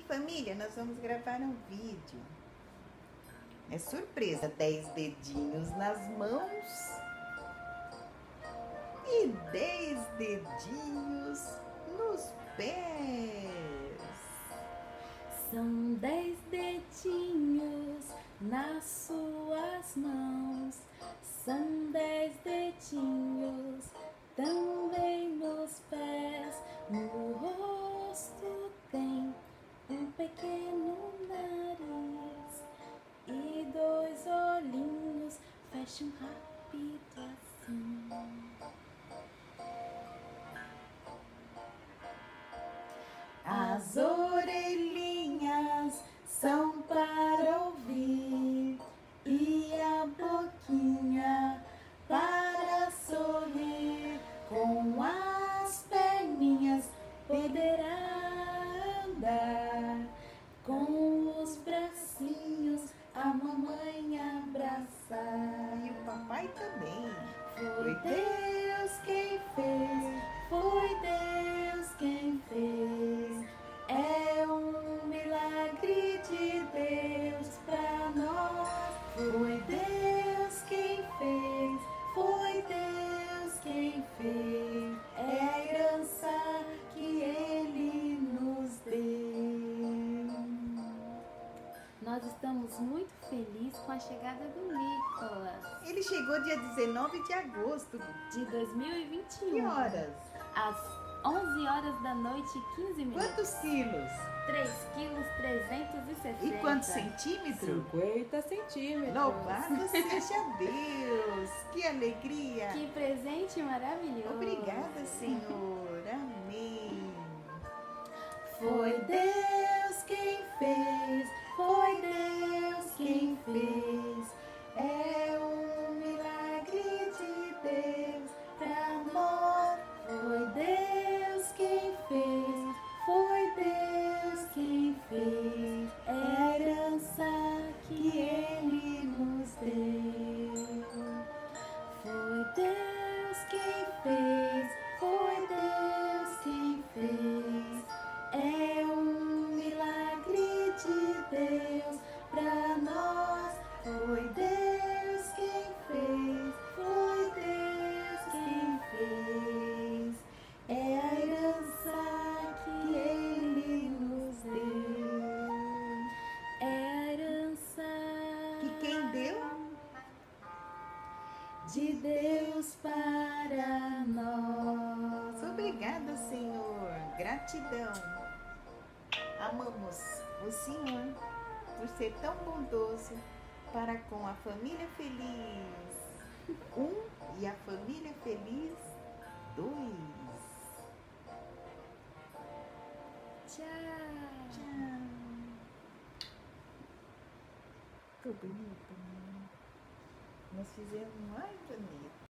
família, nós vamos gravar um vídeo. É surpresa, 10 dedinhos nas mãos e 10 dedinhos nos pés. São 10 dedinhos nas suas mãos, são 10 dedinhos também nos pés. No rosto tem um pequeno nariz e 2 olhinhos fecham rápido assim. As orelhinhas são para ouvir e a boquinha para sorrir. Com as perninhas poderá andar, com os bracinhos a mamãe abraçar. E o papai também. Foi Deus quem fez, foi Deus quem fez. É um milagre de Deus pra nós. Foi Deus quem fez, foi Deus quem fez. É a herança que Ele nos deu. Nós estamos muito felizes com a chegada do Nicolas. Ele chegou dia 19 de agosto. De 2021. Que horas? Às 11 horas da noite e 15 minutos. Quantos quilos? 3 quilos 360. E quantos centímetros? 50 centímetros. Louvado seja Deus! Que alegria! Que presente maravilhoso. Obrigada, Senhor. Amém. Foi Deus quem fez, foi Deus quem fez. É um milagre de Deus pra nós. Foi Deus quem fez, foi Deus quem fez. É a herança que Ele nos deu. Foi Deus quem fez, foi Deus quem fez. É um milagre de Deus pra nós. Foi Deus quem fez, foi Deus quem fez. É a herança que Ele nos deu. É a herança Que quem deu? de Deus para nós. Obrigada, Senhor. Gratidão. Amamos o Senhor por ser tão bondoso para com a família feliz. E a família feliz 2. Tchau. Tchau. Ficou bonito, né? Nós fizemos mais bonito.